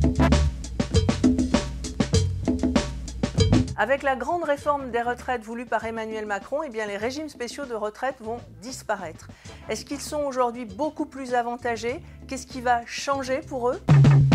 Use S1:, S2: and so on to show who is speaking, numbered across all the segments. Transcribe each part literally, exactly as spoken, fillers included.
S1: Avec la grande réforme des retraites voulue par Emmanuel Macron, eh bien les régimes spéciaux de retraite vont disparaître. Est-ce qu'ils sont aujourd'hui beaucoup plus avantagés? Qu'est-ce qui va changer pour eux?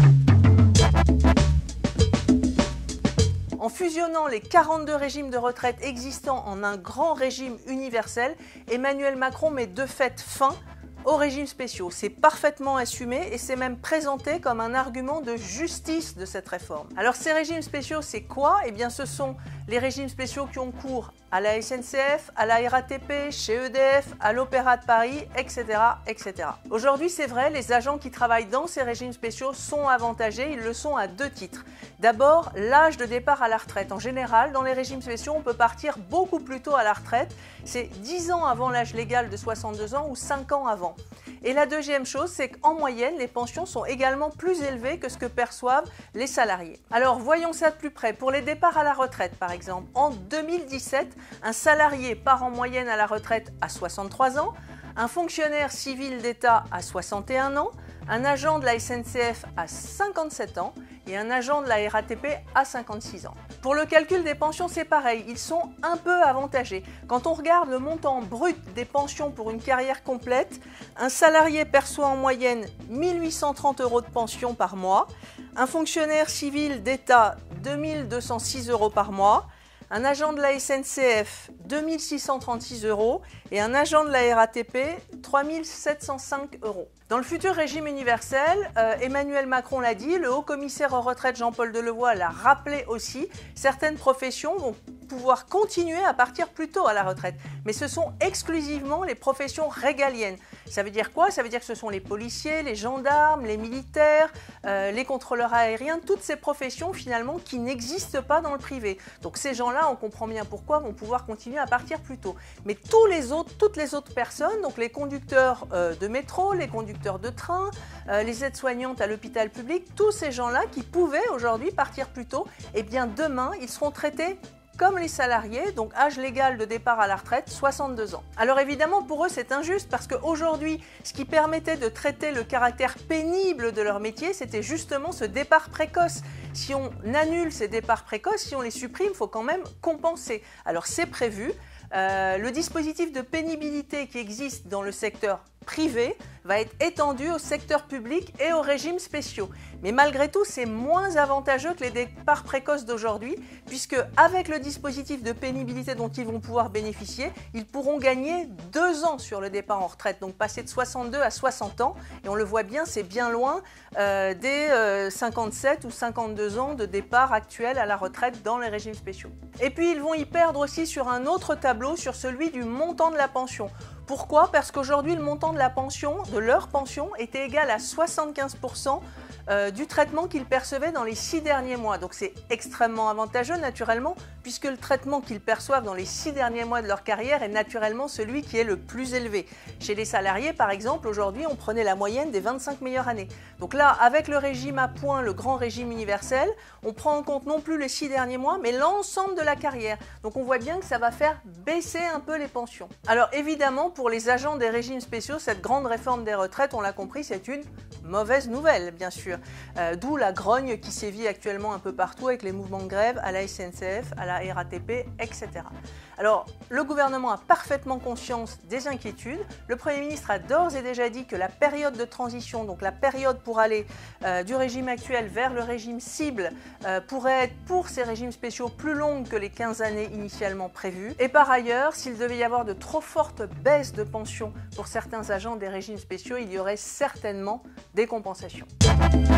S1: En fusionnant les quarante-deux régimes de retraite existants en un grand régime universel, Emmanuel Macron met de fait fin aux régimes spéciaux. C'est parfaitement assumé et c'est même présenté comme un argument de justice de cette réforme. Alors ces régimes spéciaux, c'est quoi? Eh bien ce sont les régimes spéciaux qui ont cours à la S N C F, à la R A T P, chez E D F, à l'Opéra de Paris, et cetera et cetera. Aujourd'hui, c'est vrai, les agents qui travaillent dans ces régimes spéciaux sont avantagés, ils le sont à deux titres. D'abord, l'âge de départ à la retraite. En général, dans les régimes spéciaux, on peut partir beaucoup plus tôt à la retraite. C'est dix ans avant l'âge légal de soixante-deux ans ou cinq ans avant. Et la deuxième chose, c'est qu'en moyenne, les pensions sont également plus élevées que ce que perçoivent les salariés. Alors, voyons ça de plus près. Pour les départs à la retraite, par exemple, en deux mille dix-sept, un salarié part en moyenne à la retraite à soixante-trois ans, un fonctionnaire civil d'État à soixante et un ans, un agent de la S N C F à cinquante-sept ans et un agent de la R A T P à cinquante-six ans. Pour le calcul des pensions, c'est pareil, ils sont un peu avantagés. Quand on regarde le montant brut des pensions pour une carrière complète, un salarié perçoit en moyenne mille huit cent trente euros de pension par mois, un fonctionnaire civil d'État deux mille deux cent six euros par mois, un agent de la S N C F deux mille six cent trente-six euros et un agent de la R A T P trois mille sept cent cinq euros. Dans le futur régime universel, euh, Emmanuel Macron l'a dit, le haut-commissaire aux retraites Jean-Paul Delevoye l'a rappelé aussi, certaines professions vont pouvoir continuer à partir plus tôt à la retraite. Mais ce sont exclusivement les professions régaliennes. Ça veut dire quoi? Ça veut dire que ce sont les policiers, les gendarmes, les militaires, euh, les contrôleurs aériens, toutes ces professions finalement qui n'existent pas dans le privé. Donc ces gens-là, on comprend bien pourquoi, vont pouvoir continuer à partir plus tôt. Mais tous les autres, toutes les autres personnes, donc les conducteurs euh, de métro, les conducteurs de train, euh, les aides-soignantes à l'hôpital public, tous ces gens-là qui pouvaient aujourd'hui partir plus tôt, eh bien demain, ils seront traités comme les salariés, donc âge légal de départ à la retraite, soixante-deux ans. Alors évidemment, pour eux, c'est injuste parce qu'aujourd'hui, ce qui permettait de traiter le caractère pénible de leur métier, c'était justement ce départ précoce. Si on annule ces départs précoces, si on les supprime, il faut quand même compenser. Alors c'est prévu. Euh, le dispositif de pénibilité qui existe dans le secteur privé va être étendu au secteur public et aux régimes spéciaux. Mais malgré tout, c'est moins avantageux que les départs précoces d'aujourd'hui, puisque avec le dispositif de pénibilité dont ils vont pouvoir bénéficier, ils pourront gagner deux ans sur le départ en retraite, donc passer de soixante-deux à soixante ans. Et on le voit bien, c'est bien loin euh, des euh, cinquante-sept ou cinquante-deux ans de départ actuel à la retraite dans les régimes spéciaux. Et puis ils vont y perdre aussi sur un autre tableau, sur celui du montant de la pension. Pourquoi? Parce qu'aujourd'hui, le montant de la pension, de leur pension, était égal à soixante-quinze pour cent euh, du traitement qu'ils percevaient dans les six derniers mois. Donc c'est extrêmement avantageux, naturellement, puisque le traitement qu'ils perçoivent dans les six derniers mois de leur carrière est naturellement celui qui est le plus élevé. Chez les salariés, par exemple, aujourd'hui, on prenait la moyenne des vingt-cinq meilleures années. Donc là, avec le régime à points, le grand régime universel, on prend en compte non plus les six derniers mois, mais l'ensemble de la carrière. Donc on voit bien que ça va faire baisser un peu les pensions. Alors évidemment, pour les agents des régimes spéciaux, cette grande réforme des retraites, on l'a compris, c'est une mauvaise nouvelle, bien sûr. Euh, D'où la grogne qui sévit actuellement un peu partout avec les mouvements de grève à la S N C F, à la R A T P, et cetera. Alors, le gouvernement a parfaitement conscience des inquiétudes. Le Premier ministre a d'ores et déjà dit que la période de transition, donc la période pour aller euh, du régime actuel vers le régime cible, euh, pourrait être pour ces régimes spéciaux plus longue que les quinze années initialement prévues. Et par ailleurs, s'il devait y avoir de trop fortes baisses de pension pour certains agents des régimes spéciaux, il y aurait certainement des compensations.